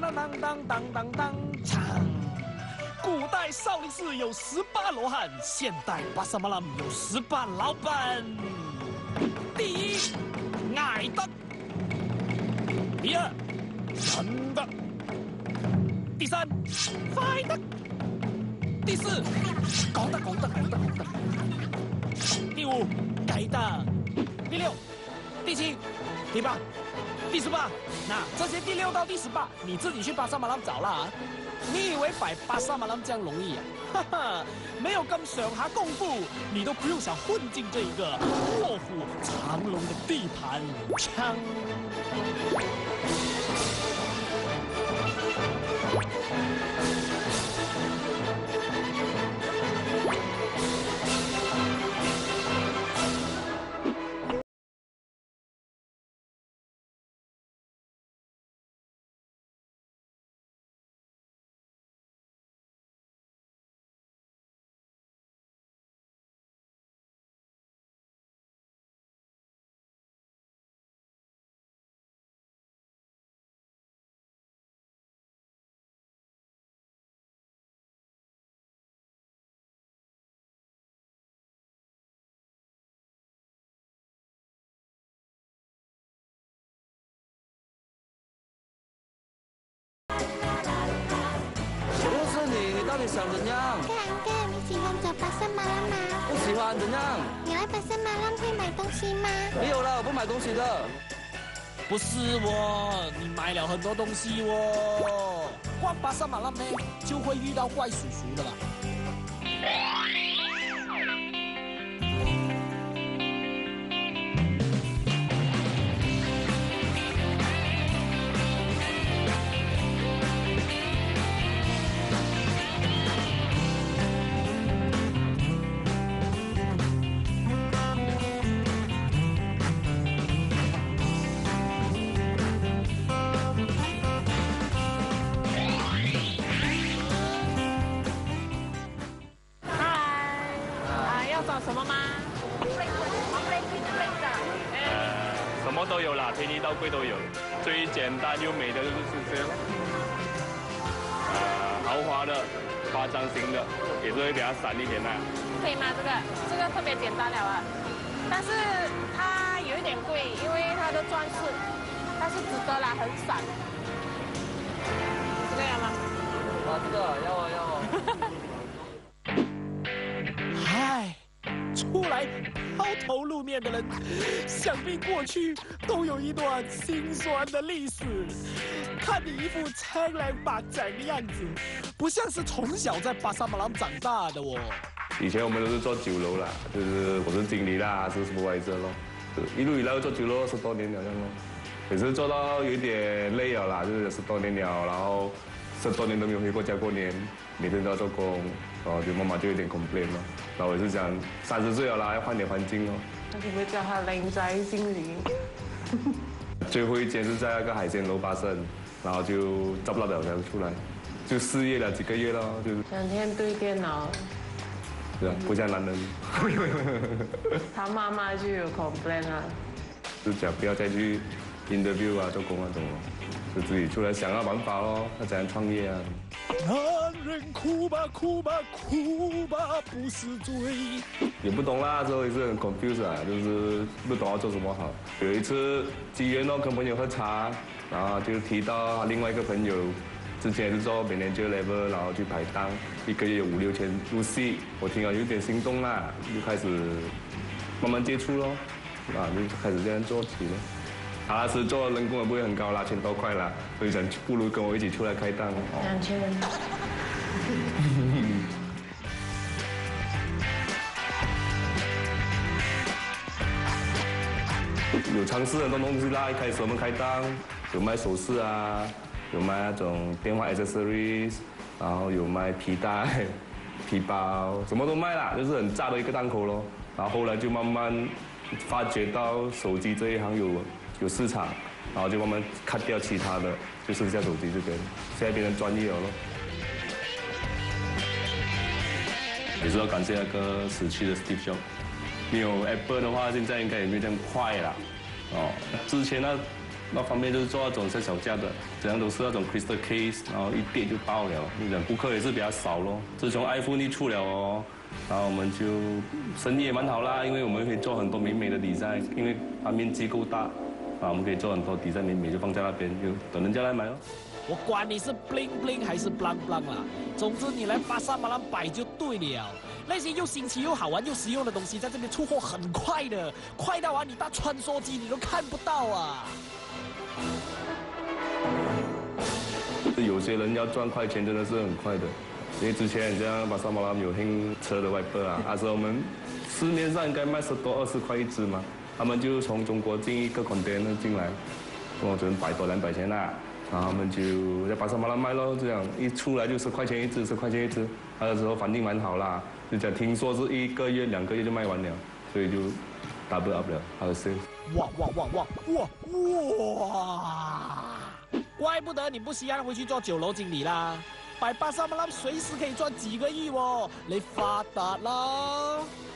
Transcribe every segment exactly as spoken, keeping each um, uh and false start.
当当当当当当锵！古代少林寺有十八罗汉，现代巴沙马朗有十八老板。第一，矮的；第二，人的；第三，快的；第四，高的高的高的高的；第五，改的；第六，第七，第八。 第十八，那这些第六到第十八，你自己去巴沙马朗找啦、啊。你以为摆巴沙马朗这样容易啊？哈哈，没有咁上下功夫，你都不用想混进这一个卧虎藏龙的地盘。锵！ 到底想怎样？ 哥，哥，你喜欢走巴沙马拉吗？ 不喜欢怎样？ 你来巴沙马拉会买东西吗？ 没有了，我不买东西的。 不是我，你买了很多东西哦。逛巴沙马拉呢，就会遇到怪叔叔的啦。 什么吗？ 呃，什么都有啦，便宜到贵都有。最简单又美的就是这样。呃，豪华的、夸张型的，也是会比较闪一点的。 可以吗？这个这个特别简单了啊，但是它有一点贵，因为它的钻石，但是值得啦，很闪。这个要吗？ 啊，这个要啊要啊。 嗨。 出来抛头露面的人，想必过去都有一段心酸的历史。看你一副苍凉白长的样子，不像是从小在巴沙马朗长大的哦。 以前我们都是做酒楼啦，就是我是经理啦，是 supervisor 咯，一路以来做酒楼十多年了这样咯。也是做到有一点累了啦，就是十多年了，然后十多年都没有回过家过年，每天都要做工。 然后就妈妈就有点 complain 咯，然后我是讲三十岁了啦，要换点环境咯。 那可不可以叫他靓仔经理？ 最后一间是在那个海鲜楼巴生，然后就找不到了才出来，就失业了几个月咯，就整天对电脑。 是啊，不像男人。 他妈妈就有 complain 啊， 就讲不要再去 interview 啊，做工那种咯，就自己出来想要办法咯，要怎样创业啊。 男人哭吧哭吧哭吧不是罪。 也不懂啦，之后也是很 confused 啊，就是不懂要做什么好。有一次机缘哦，跟朋友喝茶，然后就提到另外一个朋友，之前也是做 manager level， 然后去排档，一个月有五六千入息，我听了有点心动啦，就开始慢慢接触咯，啊，就开始这样做起了。 他是做人工也不会很高啦，千多块啦，所以想不如跟我一起出来开档。 两千。 有尝试很多东西啦，一开始我们开档有卖首饰啊，有卖那种电话 accessories， 然后有卖皮带、皮包，什么都卖啦，就是很炸的一个档口咯。然后后来就慢慢发觉到手机这一行有。 有市场，然后就慢慢cut掉其他的，就剩下手机这边，现在变成专业了咯。也是要感谢那个死去的 Steve Jobs， 没有 Apple 的话，现在应该也没有这样快啦。哦，之前那那方面就是做那种小小架的，这样都是那种 crystal case， 然后一跌就爆了。那种顾客也是比较少咯。自从 iPhone 一出了哦，然后我们就生意也蛮好啦，因为我们可以做很多美美的 design， 因为它面积够大，啊，我们可以做很多 design 美美就放在那边，就等人家来买哦。 我管你是 bling bling 还是 blang blang 啦，总之你来巴沙马兰摆就对了。那些又新奇又好玩又实用的东西，在这边出货很快的，快到啊你搭穿梭机你都看不到啊。 有些人要赚快钱真的是很快的，因为之前你像巴沙马兰有黑车的 wiper 啊，那时候我们市面上应该卖十多二十块一支嘛，他们就从中国进一个 container 进来，我只能百多两百钱啦。 然后他们就在巴沙马兰卖咯，这样一出来就十块钱一支，十块钱一支。那时候反应蛮好啦，就讲听说是一个月、两个月就卖完了，所以就 double up 了，它的 sales。 哇哇哇哇哇哇！怪不得你不稀罕回去做酒楼经理啦，摆巴沙马兰随时可以赚几个亿哦，你发达啦！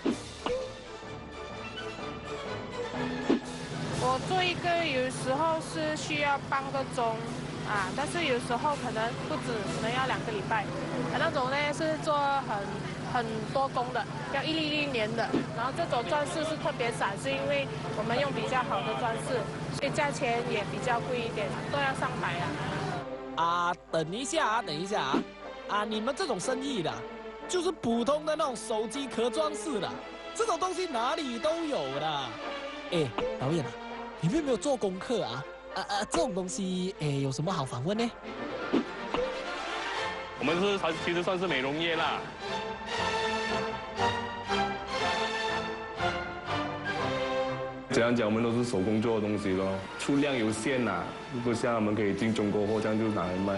我做一个有时候是需要半个钟啊，但是有时候可能不止，可能要两个礼拜。啊，那种呢是做很很多工的，要一粒一年的。然后这种钻石是特别闪，是因为我们用比较好的钻石，所以价钱也比较贵一点，都要上百啊。 啊，等一下啊，等一下啊！啊，你们这种生意的，就是普通的那种手机壳装饰的，这种东西哪里都有的。哎，导演啊。 你们有没有做功课啊？啊啊，这种东西，哎，有什么好访问呢？ 我们是它其实算是美容业啦。怎样讲，我们都是手工做的东西咯，出量有限呐，不像我们可以进中国货，这样就拿来卖。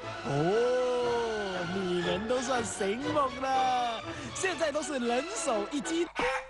哦，你们都算醒目了，现在都是人手一机。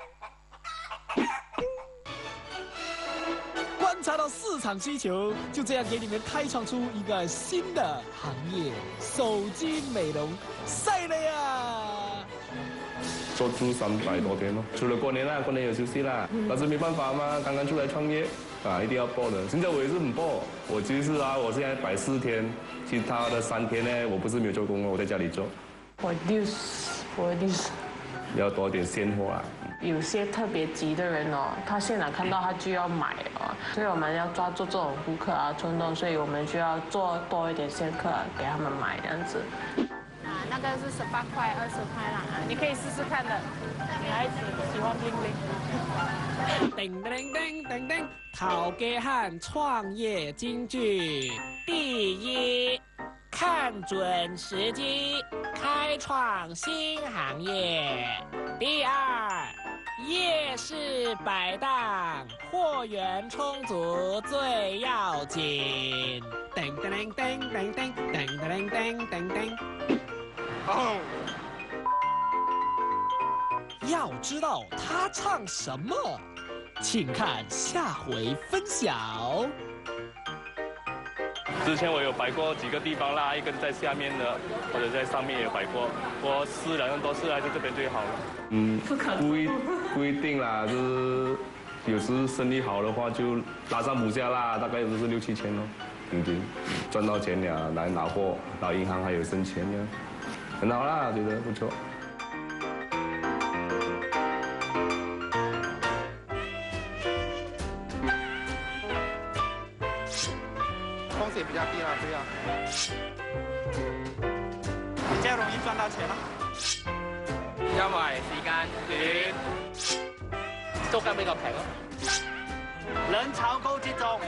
观察到市场需求，就这样给你们开创出一个新的行业——手机美容，晒了呀！ 做足三百多天咯，除了过年啦，过年有休息啦，但是没办法嘛，刚刚出来创业啊，一定要播的。现在我也是很播，我其实啊，我现在摆四天，其他的三天呢，我不是没有做工哦，我在家里做。 我六十，我六十。 要多点现货啊！ 有些特别急的人哦，他现场看到他就要买哦，所以我们要抓住这种顾客啊冲动，所以我们就要做多一点现客给他们买这样子。 啊，那个是十八块、二十块啦，啊，你可以试试看的。女孩子喜欢 bling bling。 叮叮叮叮叮，陶给汉创业金句：第一，看准时机，开创新行业；第二，夜市摆档，货源充足最要紧。叮叮叮叮叮叮叮叮叮叮叮。哦。要知道他唱什么，请看下回分晓。 之前我有摆过几个地方啦，一个在下面的，或者在上面也有摆过。我试了那么多次，还是这边最好了。嗯，不一不一定啦，就是有时生意好的话就拉上补下啦，大概都是六七千咯，平均赚到钱了来拿货，然后银行还有剩钱呢，很好啦，觉得不错。 风险比较低了，这样比较容易赚到钱了。 因為時間短，租金比較平咯。 人潮高集中。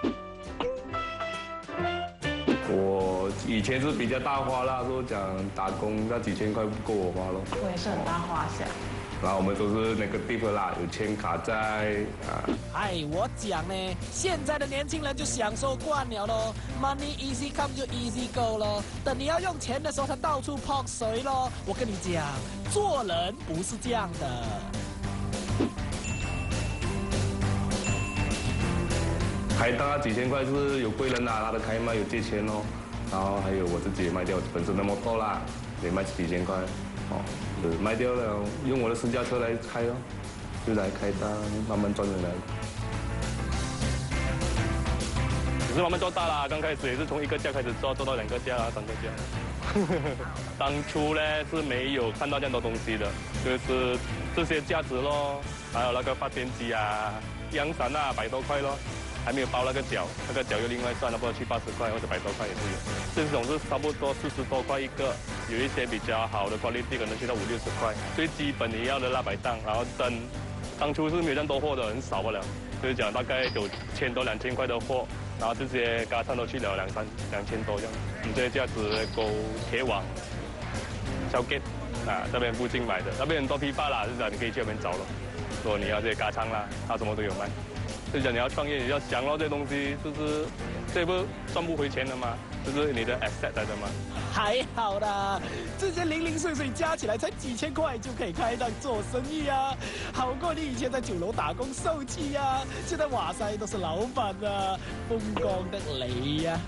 我以前是比较大花啦，说讲打工那几千块不够我花咯。 我也是很大花下。 然后我们都是那个地方啦，有欠卡债啊。 哎，我讲呢，现在的年轻人就享受惯了咯 ，money easy come 就 easy go 咯。等你要用钱的时候，他到处泼水咯。我跟你讲，做人不是这样的。 开档那几千块是有贵人拿拿得开嘛，有借钱哦。然后还有我自己也卖掉本身的摩托啦，也卖几千块。哦，是卖掉了，用我的私家车来开哦，就来开单，慢慢赚回来。 是慢慢做大啦，刚开始也是从一个架开始做，做到两个架啊，三个架。当初呢是没有看到这样多东西的，就是这些架子咯，还有那个发电机啊、阳伞啊，百多块咯，还没有包那个脚，那个脚又另外算，差不多七八十块或者百多块也是有。这种是差不多四十多块一个，有一些比较好的 quality 可能去到五六十块。最基本你要的腊百档，然后灯，当初是没有这样多货的，很少不了，就是讲大概有千多两千块的货。然后这些嘎餐都去了两三两千多这样，你这些架子够铁网、小 gate 啊，这边附近买的，那边很多批发啦，就是讲你可以去那边找了。如果你要这些嘎餐啦，它什么都有卖。就是讲你要创业，你要想到这些东西，就是这不赚不回钱的吗？就是你的 asset 来的吗？ 还好啦，这些零零碎碎加起来才几千块就可以开档做生意啊，好过你以前在酒楼打工受气呀。现在哇塞都是老板啊，风光得你呀。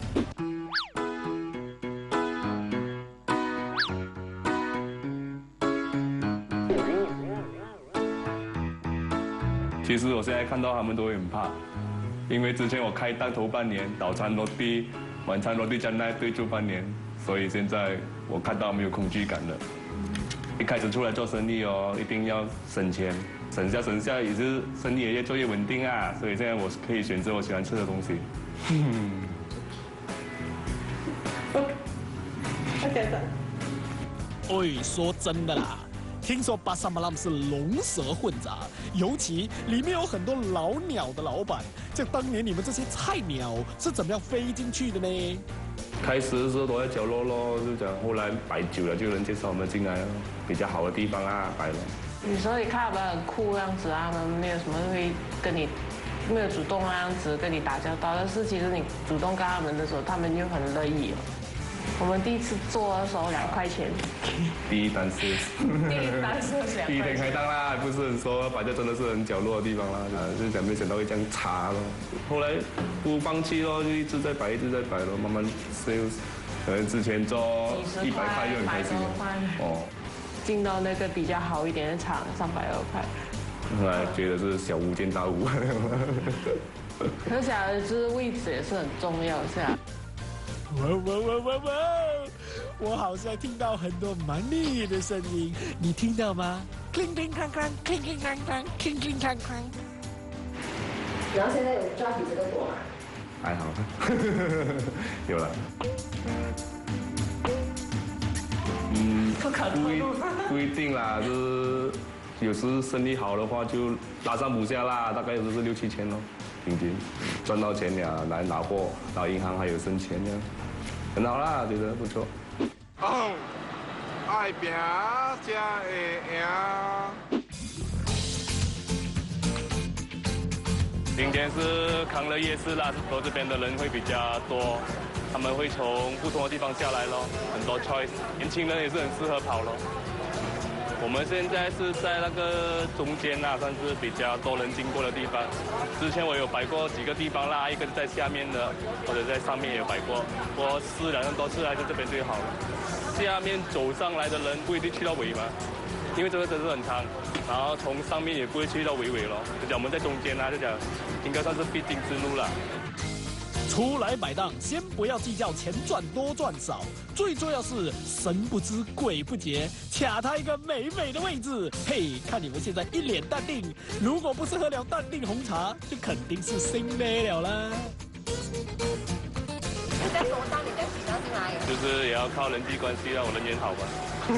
其实我现在看到他们都会很怕，因为之前我开档头半年，早餐落地。晚餐落地加奶对住半年，所以现在我看到没有恐惧感了。一开始出来做生意哦，一定要省钱，省下省下也是生意也越做越稳定啊。所以现在我可以选择我喜欢吃的东西。 喂，说真的啦，听说巴沙马拉姆是龙蛇混杂，尤其里面有很多老鸟的老板。这当年你们这些菜鸟是怎么样飞进去的呢？ 开始的时候都在角落咯，就讲后来摆久了就有人介绍我们进来了，比较好的地方啊摆了。 有时候你看他们很酷这样子啊，他们没有什么会跟你没有主动那样子跟你打交道，但是其实你主动跟他们的时候，他们就很乐意了。我们第一次做的时候两块钱， 第一单是， 第一单是两块钱。 第一天开档啦，不是很说摆在真的是很角落的地方啦，啊，就想没想到会这样差咯。后来不放弃咯，就一直在摆，一直在摆咯，慢慢 sales， 可能之前做一百块就很开心了。哦， 进到那个比较好一点的厂，三百二块。 后来觉得是小巫见大巫。 可想而知，位置也是很重要，是啊。 哇哇哇哇哇！我好像听到很多 money 的声音，你听到吗？叮叮当当，叮叮当当，叮叮当当。 然后现在有抓比这个多吗？ 还好，有了。嗯， 不可不一不一定啦，就是有时生意好的话就拉上补下啦，大概也就是六七千咯。平均赚到钱了，来拿货，到银行还有剩钱呢，很好啦，觉得不错。 哦，爱拼才会赢。 今天是康乐夜市啦，石头这边的人会比较多，他们会从不同的地方下来咯，很多 choice， 年轻人也是很适合跑咯。我们现在是在那个中间啊，算是比较多人经过的地方。之前我有摆过几个地方啦，一个是在下面的，或者在上面也有摆过。我试了很多次，还是这边最好了。下面走上来的人不一定去到尾嘛，因为这个真是很长。然后从上面也不会去到尾尾咯，就讲我们在中间啊，就讲应该算是必经之路了。 出来摆档，先不要计较钱赚多赚少，最重要是神不知鬼不觉，卡他一个美美的位置。嘿，看你们现在一脸淡定，如果不是喝了淡定红茶，就肯定是心累了啦。 你在说到你的渠道是哪里？ 就是也要靠人际关系让我人缘好吧。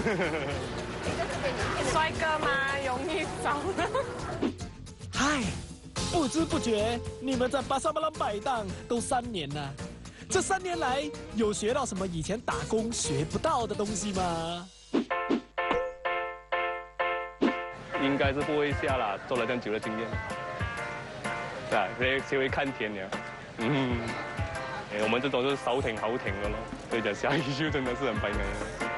帅哥嘛，容易找。 嗨。不知不觉，你们在巴沙马拉摆档都三年了。这三年来，有学到什么以前打工学不到的东西吗？ 应该是不会下啦，做了这样久的经验，是啊，谁谁会看天呀？嗯，我们这种是少挺好挺的咯，所以讲下一就真的是很白人。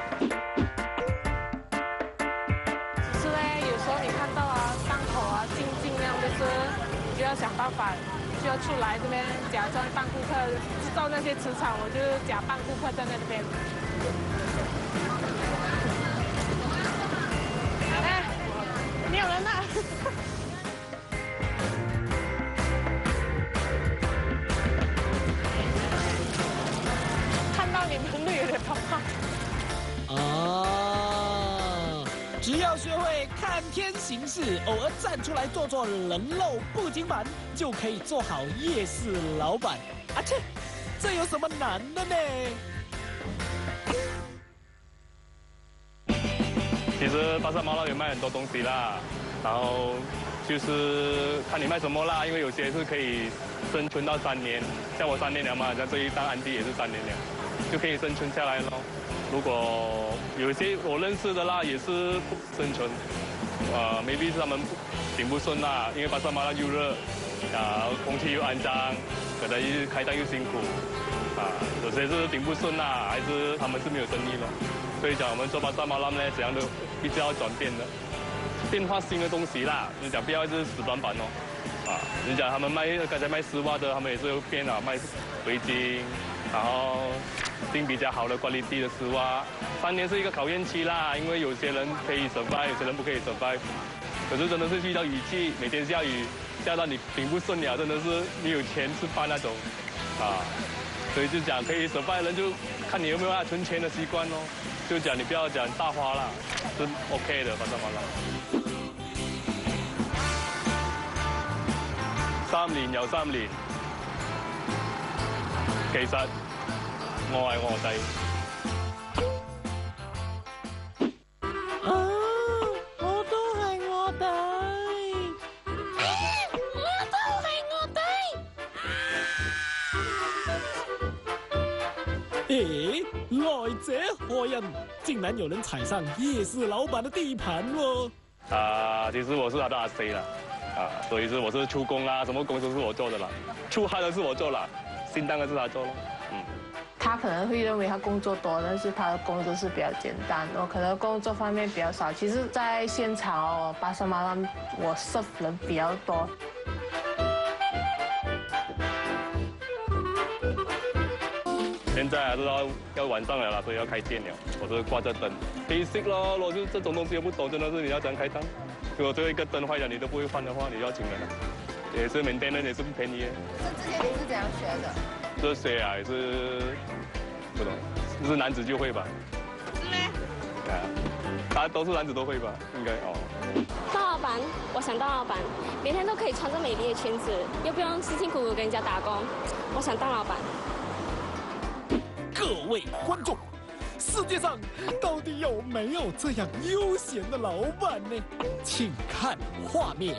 是嘞，有时候你看到啊，档口啊，静静那样就是。就要想办法，就要出来这边假装扮顾客，制造那些磁场，我就假扮顾客站在这边。哎，没有人了。 只要学会看天行事，偶尔站出来做做人肉不经板，就可以做好夜市老板。啊切，这有什么难的呢？ 其实巴沙马拉有卖很多东西啦，然后就是看你卖什么啦，因为有些是可以生存到三年，像我三年了嘛，像这一档安迪也是三年了，就可以生存下来咯。如果有一些我认识的啦，也是不生存，呃 ，maybe 是他们顶不顺啦，因为巴沙马拉又热，啊，空气又肮脏，可能又开档又辛苦，啊，有些是顶不顺啦，还是他们是没有生意咯。所以讲我们做巴沙马拉呢，怎样都必须要转变的，变化新的东西啦。你讲不要就是死板板哦，啊，你讲他们卖刚才卖丝袜的，他们也是有变啊，卖围巾，然后。订比较好的 quality 的丝袜，三年是一个考验期啦，因为有些人可以 survive， 有些人不可以 survive。可是真的是遇到雨季，每天下雨，下到你顶不顺了，真的是没有钱吃饭那种，啊，所以就讲可以 survive 的人就看你有没有要存钱的习惯哦，就讲你不要讲大花啦，是 OK 的，巴沙马拉。三年又三年，其實。我係卧底。 啊！我都係卧底。 我都係卧底。 诶，来者何人？竟然有人踩上夜市老板的地盘哦！ 啊，其实我是他的阿 C 啦，啊，所以是我是出工啦，什么工都是我做的啦，出汗的是我做啦，新当然是他做咯，嗯。 他可能会认为他工作多，但是他的工作是比较简单，我可能工作方面比较少。其实，在现场哦，巴沙马拉我 serve 人比较多。 现在还是要要晚上了啦，所以要开店了。我是挂着灯 ，basic 咯，如果就这种东西又不懂，真的是你要怎样开档？如果最后一个灯坏了，你都不会换的话，你要请人了，也是每天人也是不便宜。 这之前你是怎样学的？ 这些啊也是不懂，是男子就会吧？ 是吗？ 啊，大家都是男子都会吧？应该哦。 当老板，我想当老板，每天都可以穿着美丽的裙子，又不用辛辛苦苦跟人家打工。我想当老板。 各位观众，世界上到底有没有这样悠闲的老板呢？请看画面。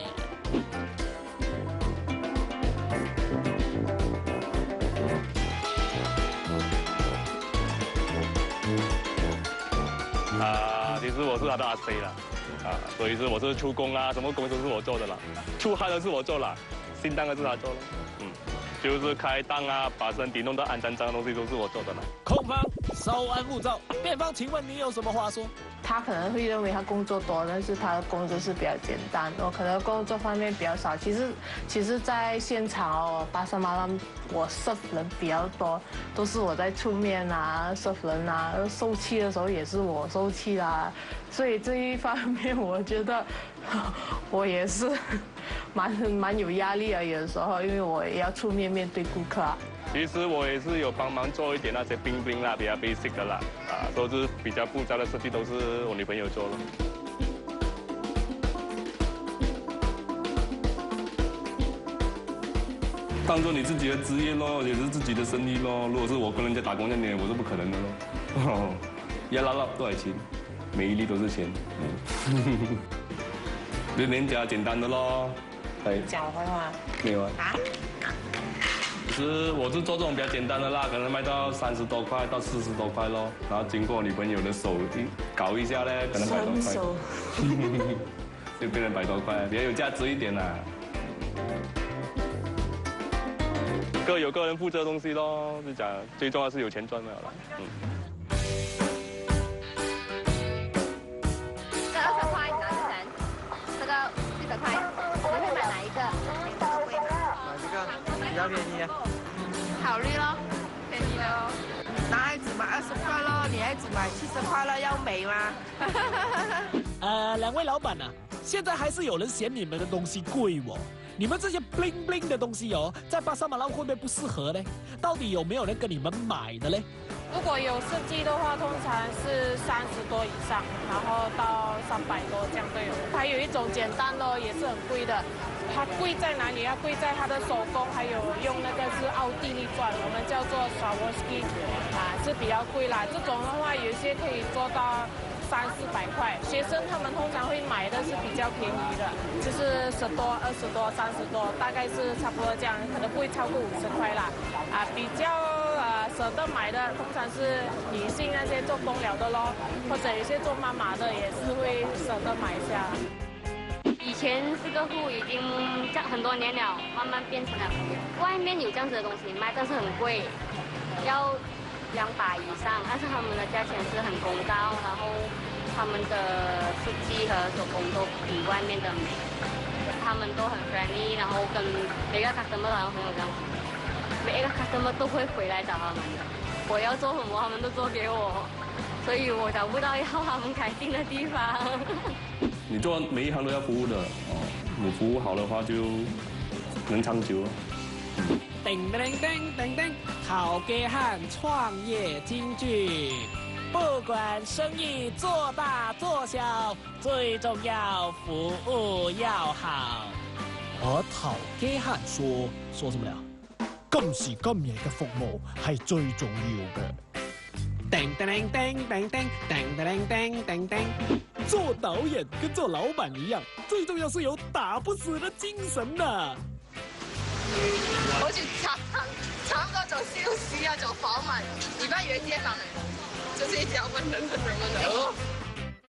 啊，其实我是他的阿 C 啦，啊，所以是我是出工啊，什么工都是我做的啦，出汗的是我做啦，新档的是他做了，嗯，就是开档啊，把身体弄得肮脏脏的东西都是我做的啦。 空方稍安勿躁，辩方，请问你有什么话说？ 他可能会认为他工作多，但是他的工作是比较简单，我可能工作方面比较少。其实，其实，在现场哦，巴沙马拉我 serve 人比较多，都是我在出面啊 serve 人啊，受气的时候也是我受气啦，所以这一方面我觉得我也是蛮蛮有压力啊，有的时候，因为我也要出面面对顾客啊。 其实我也是有帮忙做一点那些冰冰啦，比较 basic 的啦，啊，都是比较复杂的设计都是我女朋友做了。当做你自己的职业咯，也是自己的生意咯。如果是我跟人家打工那年，我是不可能的咯。一粒粒都係錢，每一粒都是錢。榴蓮夾簡單的咯。係。 講壞話。 沒有啊。啊？是，我是做這種比較簡單的啦，可能賣到三十多塊到四十多塊咯，然後經過女朋友的手一搞一下咧，可能百多塊，就變成百多塊，比較有價值一點啦。各有各人負責的東西咯，就講最重要是有錢賺了啦。嗯。 这二十块，你拿着人，这个一百块，你会买哪一个？哪个贵吗？ 买这个比较便宜。 考虑咯，便宜的哦。 男孩子买二十块咯，女孩子买七十块了，要美吗？ 呃，两位老板啊，现在还是有人嫌你们的东西贵哦。 你们这些 bling bling 的东西哦，在巴沙马拉会不会不适合呢？到底有没有人跟你们买的嘞？ 如果有设计的话，通常是三十多以上，然后到三百多这样都有。还有一种简单的，也是很贵的。它贵在哪里？它贵在它的手工，还有用那个是奥地利钻，我们叫做 Swarovski， 啊，是比较贵啦。这种的话，有些可以做到三四百块。学生他们通常会买的是比较便宜的，就是十多、二十多、三十多，大概是差不多这样，可能不会超过五十块啦。啊，比较呃舍得买的，通常是女性那些做工了的咯，或者有些做妈妈的也是会舍得买一下。 以前这个户已经这样很多年了，慢慢变成了外面有这样子的东西卖，但是很贵，要两百以上，但是他们的价钱是很公道，然后他们的设计和手工都比外面的美，他们都很 friendly， 然后跟每个 customer 好像很有这样子，每一个 customer 都会回来找他们的，我要做什么他们都做给我，所以我找不到要他们开心的地方。 你做每一行都要服务的哦，你服务好的话就能长久了。 叮叮叮叮叮，陶给汉创业金句，不管生意做大做小，最重要服务要好。而陶给漢說說什麼了？今時今日嘅服務係最重要嘅。叮叮叮叮叮叮叮叮叮叮，做導演跟做老闆一樣，最重要是有打不死的精神呐。 好似差差唔多做消息啊，做訪問，而家約街坊嚟，就是一直要問人問人問人。